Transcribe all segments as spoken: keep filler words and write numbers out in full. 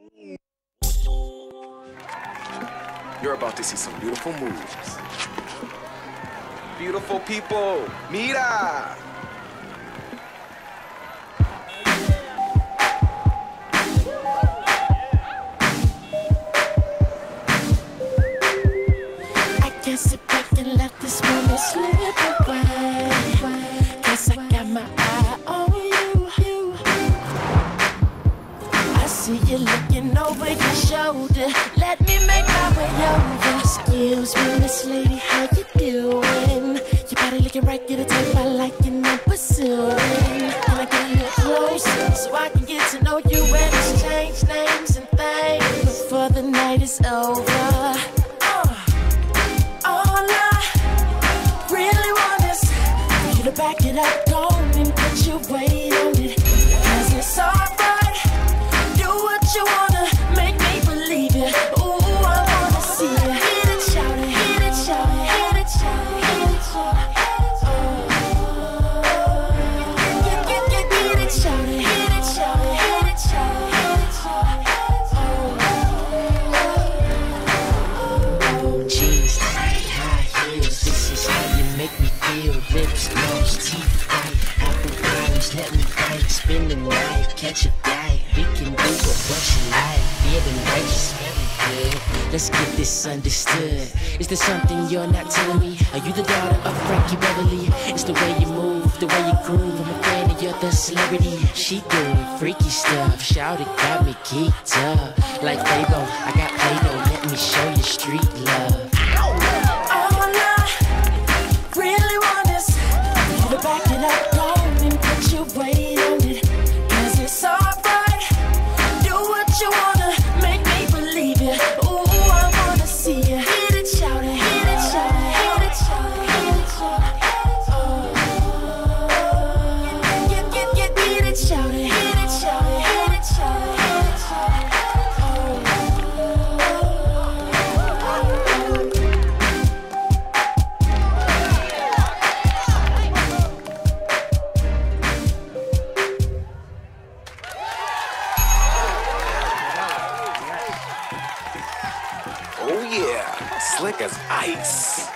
You're about to see some beautiful moves. Beautiful people, mira! I can't sit back and let this moment slip away. Cause I got my eye on you. I see you looking over your shoulder. Let me make my way over. Excuse me, Miss Lady, how you doing? Your body looking right, get a type I like and I'm pursuing. Can I get a little closer so I can get to know you and exchange names and things before the night is over? Uh, all I really want is for you to back it up, go and put your weight on it. Cause it's alright, do what you wanna, make me believe it. Ooh, I wanna see it. Hit it, shout it, hit it, shout it, hit it, shout it, hit it, shout it. Get, get, get, hit it, shout it, hit it, shout it, hit it, shout it, hit it, shout it. Jeans, high heels, this is how you make me feel. Lips, nose, teeth, white, apple bottoms, let me bite. Spend the night, catch a flight. We can do what you like. Feeling righteous, feeling good. Let's get this understood. Is there something you're not telling me? Are you the daughter of Frankie Beverly? It's the way you move, the way you groove. I'm a fan of you're the celebrity. She doing freaky stuff. Shout it, got me geeked up. Like Fabo, I got Play-Doh. Let me show you street love. All I really want is for you to back it up, go and put your weight on it. Cause it's alright, do what you wanna, make me believe it. Ooh, I wanna see it. Hit it, shout it, hit it, shout it, hit it, shout it, hit it, shout it. Oh, get, get, get, hit it, shout it, hit it, shout it, hit it, shout it, hit it, shout it. Oh yeah, slick as ice.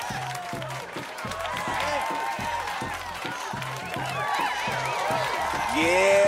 Yeah.